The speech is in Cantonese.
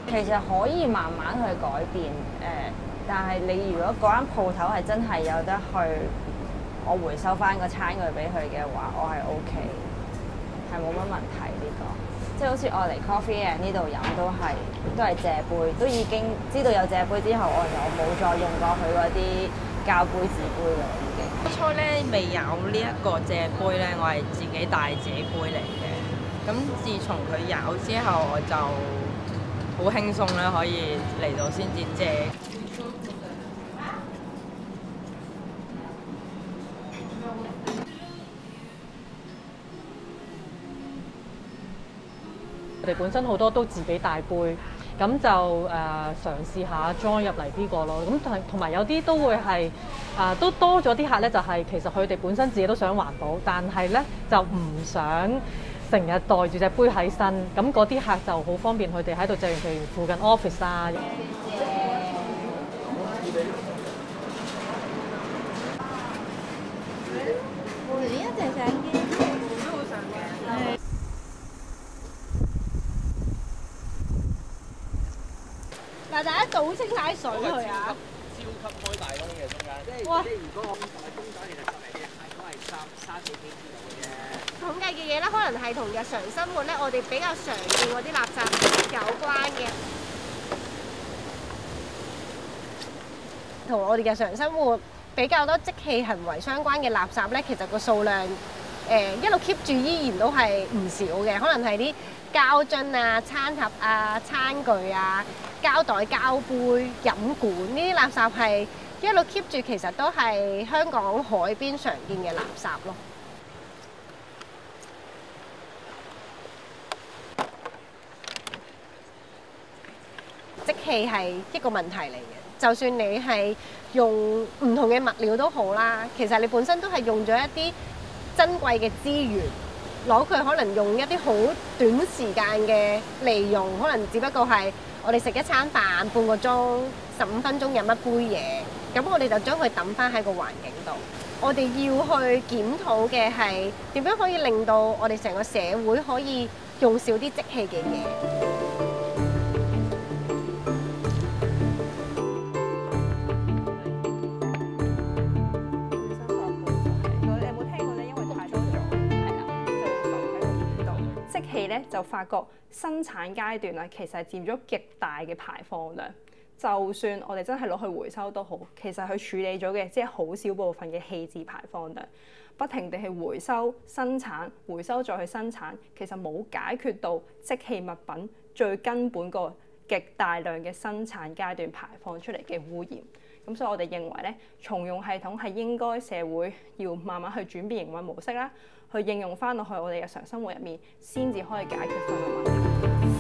其實可以慢慢去改變但係你如果嗰間鋪頭係真係有得去，我回收翻個餐具俾佢嘅話，我係 OK，係冇乜問題呢個。即係好似我嚟 Coffee and 呢度飲都係借杯，都已經知道有借杯之後，我就冇再用過佢嗰啲膠杯紙杯㗎啦已經。 初咧未有呢一個借杯咧，我係自己帶自己杯嚟嘅。咁自從佢有之後，我就好輕鬆啦，可以嚟到先至借。 我哋本身好多都自己帶杯，咁就嘗試下 join 入嚟呢個咯。咁同埋有啲都會係都多咗啲客咧，就係其實佢哋本身自己都想環保，但係咧就唔想成日袋住隻杯喺身。咁嗰啲客就好方便佢哋喺度借完譬如附近 office 啊。 嗱，大家倒清晒水去啊！ 超級開大窿嘅中間，即係如果我咁大公仔，其實十零隻鞋都係三四 kg 度嘅啫。 統計嘅嘢咧，可能係同日常生活咧，我哋比較常見嗰啲垃圾有關嘅，同我哋日常生活比較多即棄行為相關嘅垃圾咧，其實個數量一路 keep 住依然都係唔少嘅，可能係啲膠樽啊、餐盒啊、餐具啊、膠袋、膠杯、飲管呢啲垃圾係一路 keep 住，其實都係香港海邊常見嘅垃圾咯。即棄係一個問題嚟嘅，就算你係用唔同嘅物料都好啦，其實你本身都係用咗一啲珍貴嘅資源，攞佢可能用一啲好短時間嘅利用，可能只不過係我哋食一餐飯半個鐘、15分鐘飲一杯嘢，咁我哋就將佢抌翻喺個環境度。我哋要去檢討嘅係點樣可以令到我哋成個社會可以用少啲即棄嘅嘢。 即棄咧就發覺生產階段啊，其實係佔咗極大嘅排放量。就算我哋真係攞去回收都好，其實佢處理咗嘅即係好少部分嘅棄置排放量。不停地去回收、生產、回收再去生產，其實冇解決到即棄物品最根本個極大量嘅生產階段排放出嚟嘅污染。咁所以我哋認為咧，重用系統係應該社會要慢慢去轉變營運模式啦，去應用翻落去我哋日常生活入面，先至可以解決翻個問題。